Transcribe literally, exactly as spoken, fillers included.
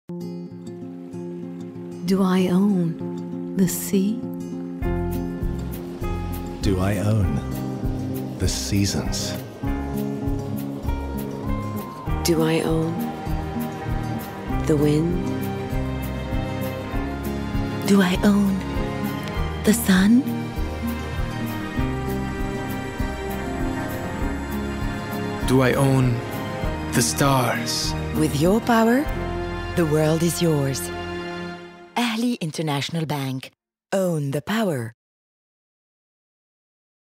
Do I own the sea? Do I own the seasons? Do I own the wind? Do I own the sun? Do I own the stars? With your power, the world is yours. Ahli International Bank. Own the power.